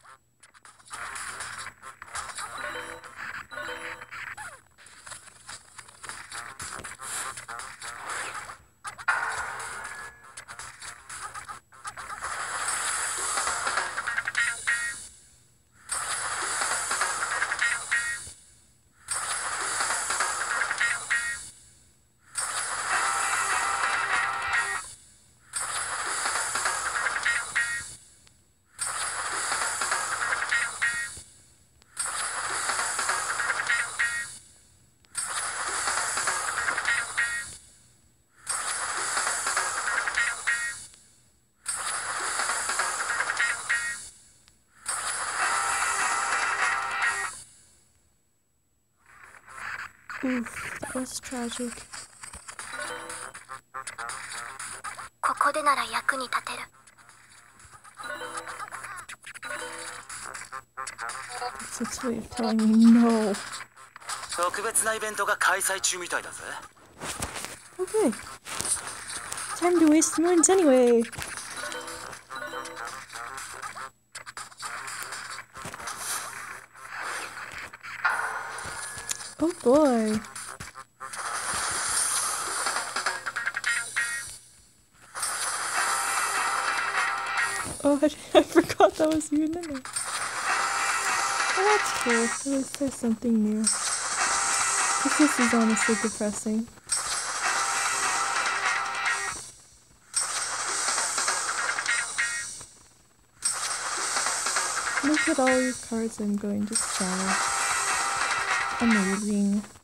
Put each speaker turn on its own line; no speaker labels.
Oof, that was tragic.
ここでなら役に立てる。
That's its way of telling me no.
特別なイベントが開催中みたいだぜ。
Okay. Time to waste moons anyway. Oh boy. Oh, I forgot that was you in there. Oh, that's cool. At least there's something new. This is honestly depressing. Look at all these cards I'm going to sell. Amazing.